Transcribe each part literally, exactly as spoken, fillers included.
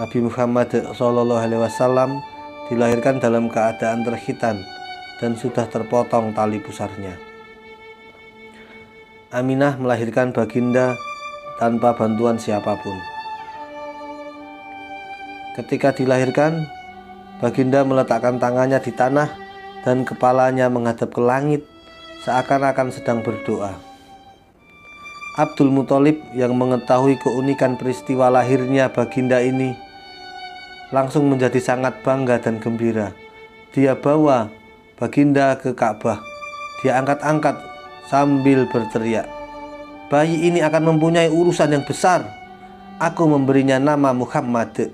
Nabi Muhammad shallallahu alaihi wasallam dilahirkan dalam keadaan terkhitan dan sudah terpotong tali pusarnya. Aminah melahirkan baginda tanpa bantuan siapapun. Ketika dilahirkan, baginda meletakkan tangannya di tanah dan kepalanya menghadap ke langit seakan-akan sedang berdoa. Abdul Muthalib yang mengetahui keunikan peristiwa lahirnya baginda ini langsung menjadi sangat bangga dan gembira. Dia bawa baginda ke Ka'bah. Dia angkat-angkat sambil berteriak, "Bayi ini akan mempunyai urusan yang besar. Aku memberinya nama Muhammad."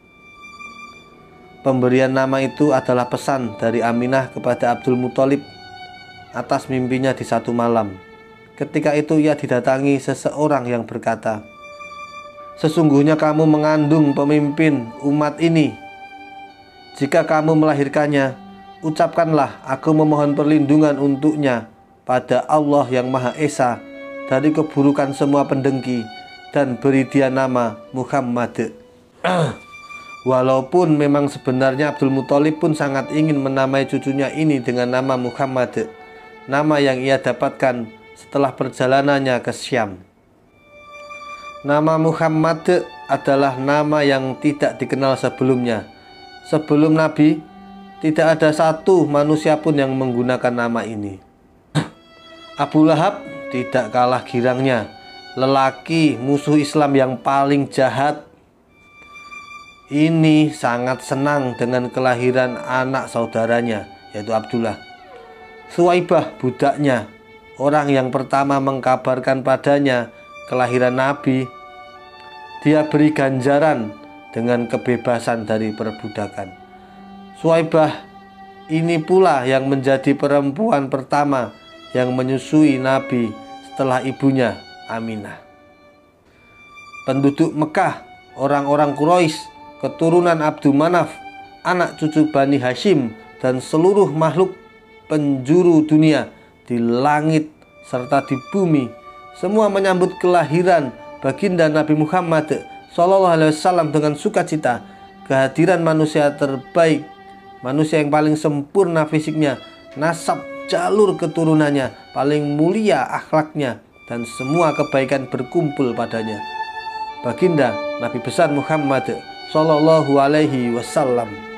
Pemberian nama itu adalah pesan dari Aminah kepada Abdul Muthalib atas mimpinya di satu malam. Ketika itu ia didatangi seseorang yang berkata, "Sesungguhnya kamu mengandung pemimpin umat ini. Jika kamu melahirkannya, ucapkanlah aku memohon perlindungan untuknya pada Allah yang Maha Esa dari keburukan semua pendengki, dan beri dia nama Muhammad." Walaupun memang sebenarnya Abdul Muthalib pun sangat ingin menamai cucunya ini dengan nama Muhammad, nama yang ia dapatkan setelah perjalanannya ke Syam. Nama Muhammad adalah nama yang tidak dikenal sebelumnya. Sebelum Nabi, tidak ada satu manusia pun yang menggunakan nama ini. Abu Lahab tidak kalah girangnya, lelaki musuh Islam yang paling jahat ini sangat senang dengan kelahiran anak saudaranya, yaitu Abdullah. Suwaibah budaknya, orang yang pertama mengkabarkan padanya kelahiran Nabi, dia beri ganjaran dengan kebebasan dari perbudakan. Suwaibah ini pula yang menjadi perempuan pertama yang menyusui Nabi setelah ibunya Aminah. Penduduk Mekah, orang-orang Quraisy, keturunan Abdul Manaf, anak cucu Bani Hashim, dan seluruh makhluk penjuru dunia di langit serta di bumi, semua menyambut kelahiran baginda Nabi Muhammad shallallahu alaihi wasallam dengan sukacita. Kehadiran manusia terbaik, manusia yang paling sempurna fisiknya, nasab jalur keturunannya, paling mulia akhlaknya, dan semua kebaikan berkumpul padanya. Baginda Nabi besar Muhammad Sallallahu alaihi wasallam.